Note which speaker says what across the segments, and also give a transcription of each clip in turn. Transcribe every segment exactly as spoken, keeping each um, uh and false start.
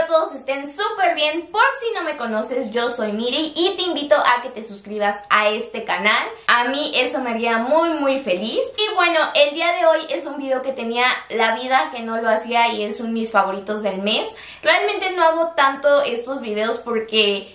Speaker 1: todos estén súper bien. Por si no me conoces, yo soy Miri y te invito a que te suscribas a este canal. A mí eso me haría muy muy feliz. Y bueno, el día de hoy es un video que tenía la vida que no lo hacía y es un de mis favoritos del mes. Realmente no hago tanto estos videos porque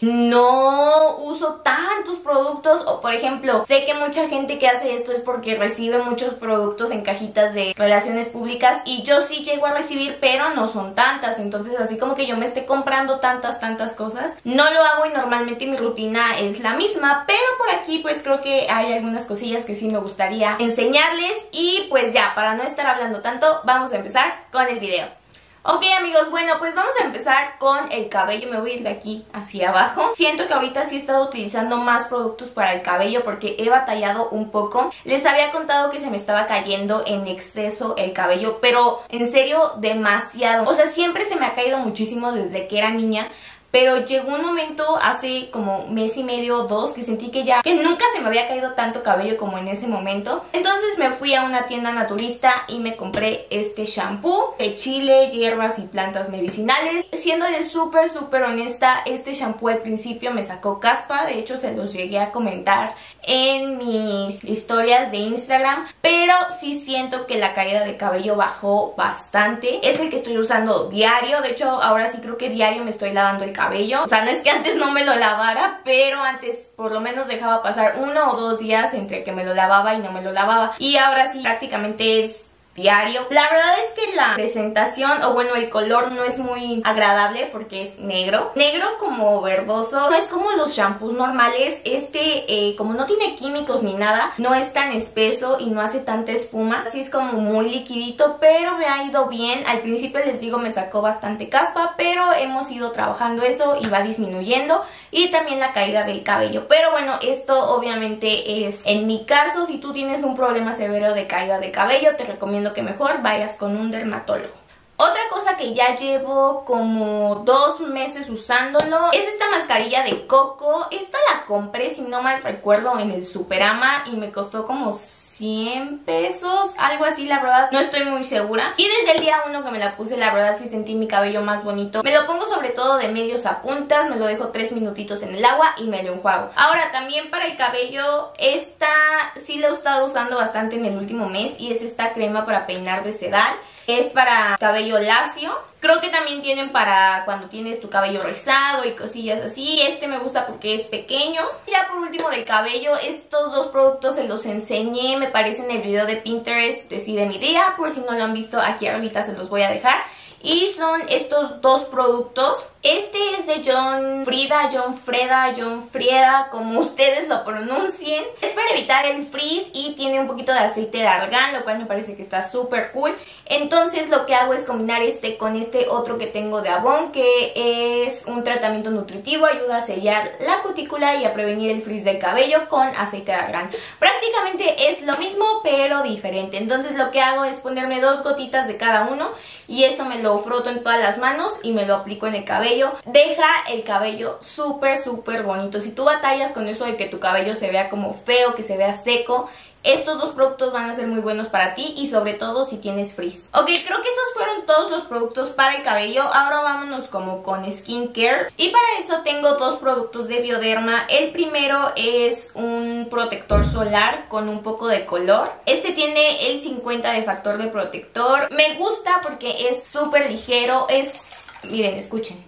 Speaker 1: no uso tantos productos, o por ejemplo, sé que mucha gente que hace esto es porque recibe muchos productos en cajitas de relaciones públicas y yo sí llego a recibir, pero no son tantas. Entonces así como que yo me esté comprando tantas tantas cosas, no lo hago y normalmente mi rutina es la misma, pero por aquí pues creo que hay algunas cosillas que sí me gustaría enseñarles. Y pues ya, para no estar hablando tanto, vamos a empezar con el video. Ok amigos, bueno pues vamos a empezar con el cabello. Me voy a ir de aquí hacia abajo. Siento que ahorita sí he estado utilizando más productos para el cabello porque he batallado un poco. Les había contado que se me estaba cayendo en exceso el cabello, pero en serio demasiado. O sea, siempre se me ha caído muchísimo desde que era niña, pero llegó un momento hace como mes y medio o dos que sentí que ya, que nunca se me había caído tanto cabello como en ese momento. Entonces me fui a una tienda naturista y me compré este shampoo de chile, hierbas y plantas medicinales. Siéndole súper súper honesta, este shampoo al principio me sacó caspa. De hecho se los llegué a comentar en mis historias de Instagram, pero sí siento que la caída de cabello bajó bastante. Es el que estoy usando diario. De hecho ahora sí creo que diario me estoy lavando el cabello. Cabello. O sea, no es que antes no me lo lavara, pero antes por lo menos dejaba pasar uno o dos días entre que me lo lavaba y no me lo lavaba. Y ahora sí prácticamente es diario. La verdad es que la presentación, o bueno, el color no es muy agradable porque es negro. Negro como verdoso. No es como los shampoos normales. Este, eh, como no tiene químicos ni nada, no es tan espeso y no hace tanta espuma. Así es como muy liquidito, pero me ha ido bien. Al principio les digo me sacó bastante caspa, pero hemos ido trabajando eso y va disminuyendo. Y también la caída del cabello. Pero bueno, esto obviamente es en mi caso. Si tú tienes un problema severo de caída de cabello, te recomiendo que mejor vayas con un dermatólogo. Otra cosa que ya llevo como dos meses usándolo es esta mascarilla de coco. Esta la compré, si no mal recuerdo, en el Superama y me costó como cien pesos, algo así, la verdad no estoy muy segura. Y desde el día uno que me la puse, la verdad sí sentí mi cabello más bonito. Me lo pongo sobre todo de medios a puntas, me lo dejo tres minutitos en el agua y me lo enjuago. Ahora también para el cabello, esta sí la he estado usando bastante en el último mes y es esta crema para peinar de sedal. Es para cabello lacio. Creo que también tienen para cuando tienes tu cabello rizado y cosillas así. Este me gusta porque es pequeño. Ya por último del cabello, estos dos productos se los enseñé, me parece, en el video de Pinterest de Sí de mi día. Por si no lo han visto, aquí arribita se los voy a dejar. Y son estos dos productos. Este es de John Frida, John Freda, John Frieda, como ustedes lo pronuncien. Es para evitar el frizz y tiene un poquito de aceite de argán, lo cual me parece que está súper cool. Entonces lo que hago es combinar este con este otro que tengo de Avon, que es un tratamiento nutritivo, ayuda a sellar la cutícula y a prevenir el frizz del cabello con aceite de argán. Prácticamente es lo mismo pero diferente. Entonces lo que hago es ponerme dos gotitas de cada uno y eso me lo froto en todas las manos y me lo aplico en el cabello. Deja el cabello súper súper bonito. Si tú batallas con eso de que tu cabello se vea como feo, que se vea seco, estos dos productos van a ser muy buenos para ti y sobre todo si tienes frizz. Ok, creo que esos fueron todos los productos para el cabello. Ahora vámonos como con skincare. Y para eso tengo dos productos de Bioderma. El primero es un protector solar con un poco de color. Este tiene el cincuenta de factor de protector. Me gusta porque es súper ligero. Es... miren, escuchen.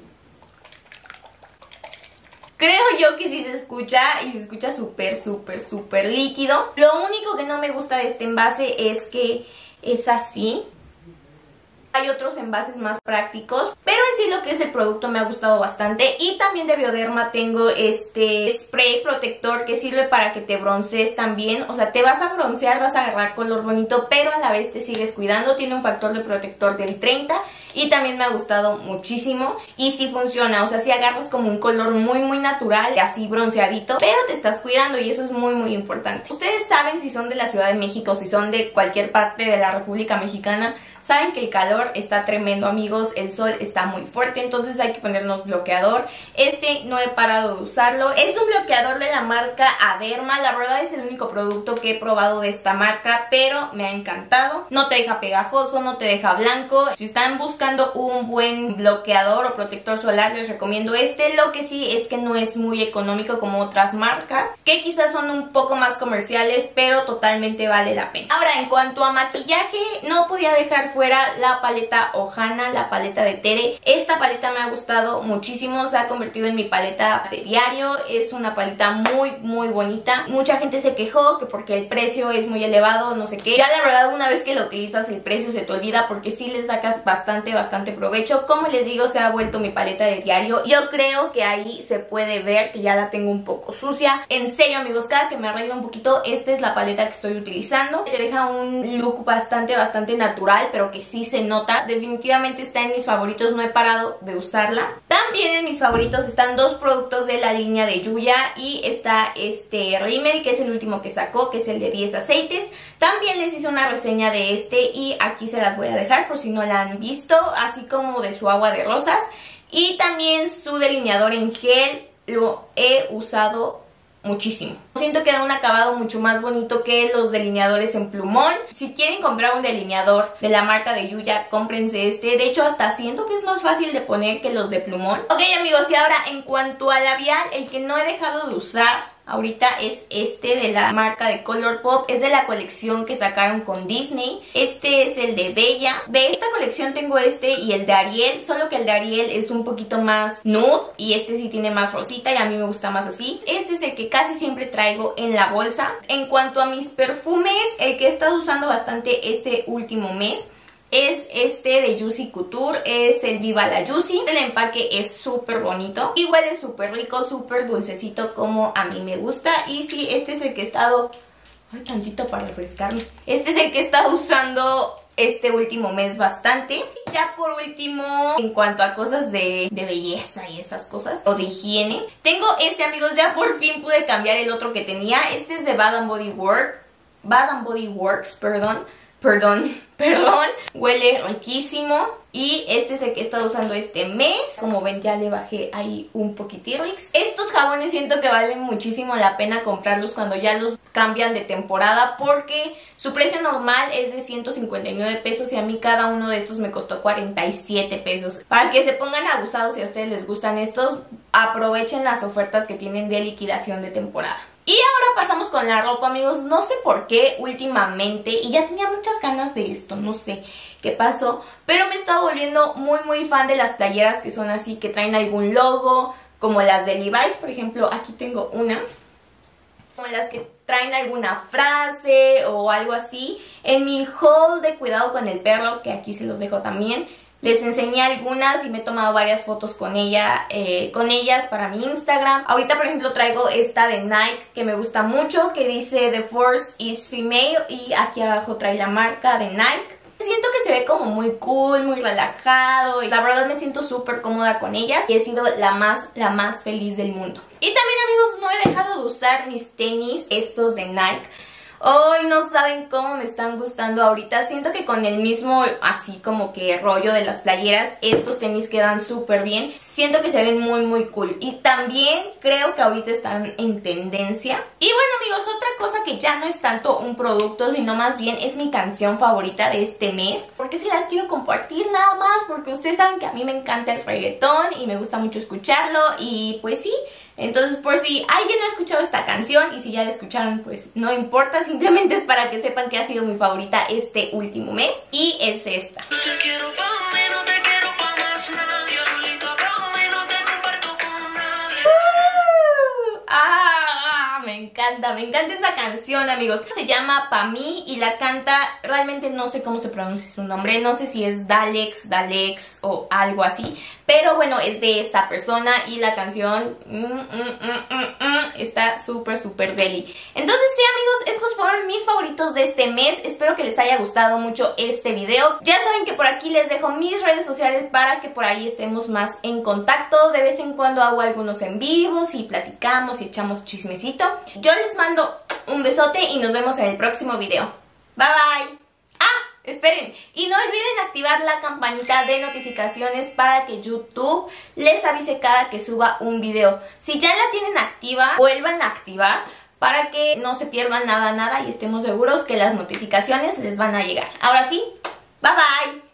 Speaker 1: Creo yo que sí se escucha y se escucha súper, súper, súper líquido. Lo único que no me gusta de este envase es que es así. Hay otros envases más prácticos, pero en sí lo que es el producto me ha gustado bastante. Y también de Bioderma tengo este spray protector que sirve para que te broncees también. O sea, te vas a broncear, vas a agarrar color bonito, pero a la vez te sigues cuidando. Tiene un factor de protector del treinta y también me ha gustado muchísimo. Y sí funciona, o sea, si agarras como un color muy muy natural, así bronceadito, pero te estás cuidando y eso es muy muy importante. Ustedes saben, si son de la Ciudad de México, si son de cualquier parte de la República Mexicana, saben que el calor calor está tremendo, amigos, el sol está muy fuerte, entonces hay que ponernos bloqueador. Este no he parado de usarlo, es un bloqueador de la marca Aderma, la verdad es el único producto que he probado de esta marca, pero me ha encantado. No te deja pegajoso, no te deja blanco. Si están buscando un buen bloqueador o protector solar, les recomiendo este. Lo que sí es que no es muy económico como otras marcas, que quizás son un poco más comerciales, pero totalmente vale la pena. Ahora, en cuanto a maquillaje, no podía dejar fuera la paleta Ohana, la paleta de Tere. Esta paleta me ha gustado muchísimo, se ha convertido en mi paleta de diario. Es una paleta muy muy bonita. Mucha gente se quejó que porque el precio es muy elevado, no sé qué. Ya la verdad, una vez que lo utilizas el precio se te olvida, porque sí le sacas bastante bastante provecho. Como les digo, se ha vuelto mi paleta de diario. Yo creo que ahí se puede ver que ya la tengo un poco sucia. En serio, amigos, cada que me arreglo un poquito, esta es la paleta que estoy utilizando. Te deja un look bastante bastante natural, pero que sí se nota. Definitivamente está en mis favoritos, no he parado de usarla. También en mis favoritos están dos productos de la línea de Yuya, y está este rímel, que es el último que sacó, que es el de diez aceites. También les hice una reseña de este y aquí se las voy a dejar por si no la han visto, así como de su agua de rosas. Y también su delineador en gel, lo he usado muchísimo. Siento que da un acabado mucho más bonito que los delineadores en plumón. Si quieren comprar un delineador de la marca de Yuya, cómprense este. De hecho, hasta siento que es más fácil de poner que los de plumón. Ok, amigos, y ahora en cuanto a labial, el que no he dejado de usar ahorita es este de la marca de Colourpop. Es de la colección que sacaron con Disney. Este es el de Bella. De esta colección tengo este y el de Ariel, solo que el de Ariel es un poquito más nude y este sí tiene más rosita y a mí me gusta más así. Este es el que casi siempre traigo en la bolsa. En cuanto a mis perfumes, el que he estado usando bastante este último mes es este de Juicy Couture, es el Viva la Juicy. El empaque es súper bonito y huele súper rico, súper dulcecito como a mí me gusta. Y sí, este es el que he estado... Ay, tantito para refrescarme. Este es el que he estado usando este último mes bastante. Ya por último, en cuanto a cosas de, de belleza y esas cosas, o de higiene, tengo este, amigos, ya por fin pude cambiar el otro que tenía. Este es de Bath and Body Works, Bath and Body Works, perdón. Perdón, perdón, huele riquísimo. Y este es el que he estado usando este mes. Como ven, ya le bajé ahí un poquitirrix. Estos jabones siento que valen muchísimo la pena comprarlos cuando ya los cambian de temporada, porque su precio normal es de ciento cincuenta y nueve pesos y a mí cada uno de estos me costó cuarenta y siete pesos. Para que se pongan abusados, si a ustedes les gustan estos, aprovechen las ofertas que tienen de liquidación de temporada. Y ahora pasamos con la ropa, amigos. No sé por qué últimamente, y ya tenía muchas ganas de esto, no sé qué pasó, pero me he estado volviendo muy muy fan de las playeras que son así, que traen algún logo, como las de Levi's, por ejemplo. Aquí tengo una, como las que traen alguna frase o algo así. En mi haul de cuidado con el perro, que aquí se los dejo también, les enseñé algunas y me he tomado varias fotos con ella, eh, con ellas para mi Instagram. Ahorita, por ejemplo, traigo esta de Nike que me gusta mucho, que dice The Force is Female, y aquí abajo trae la marca de Nike. Siento que se ve como muy cool, muy relajado, y la verdad me siento súper cómoda con ellas y he sido la más, la más feliz del mundo. Y también, amigos, no he dejado de usar mis tenis, estos de Nike. Hoy no saben cómo me están gustando ahorita. Siento que con el mismo así como que rollo de las playeras, estos tenis quedan súper bien. Siento que se ven muy muy cool. Y también creo que ahorita están en tendencia. Y bueno, amigos, otra cosa que ya no es tanto un producto, sino más bien es mi canción favorita de este mes, porque si las quiero compartir nada más, porque ustedes saben que a mí me encanta el reggaetón y me gusta mucho escucharlo. Y pues sí, entonces por si alguien no ha escuchado esta canción, y si ya la escucharon pues no importa, simplemente es para que sepan que ha sido mi favorita este último mes, y es esta. No te quiero pa' mí, no te quiero pa' más nadie, solita pa' mí, no te comparto con nadie. Uh, ah, me encanta, me encanta esa canción, amigos. Se llama Pa' mí y la canta, realmente no sé cómo se pronuncia su nombre, no sé si es Dalex, Dalex o algo así, pero bueno, es de esta persona y la canción mm, mm, mm, mm, mm, está súper súper deli. Entonces sí, amigos, estos fueron mis favoritos de este mes. Espero que les haya gustado mucho este video. Ya saben que por aquí les dejo mis redes sociales para que por ahí estemos más en contacto. De vez en cuando hago algunos en vivos y platicamos y echamos chismecito. Yo les mando un besote y nos vemos en el próximo video. Bye bye. Ah, esperen. Y no olviden activar la campanita de notificaciones para que YouTube les avise cada que suba un video. Si ya la tienen activa, vuelvan a activar para que no se pierdan nada, nada y estemos seguros que las notificaciones les van a llegar. Ahora sí, bye bye.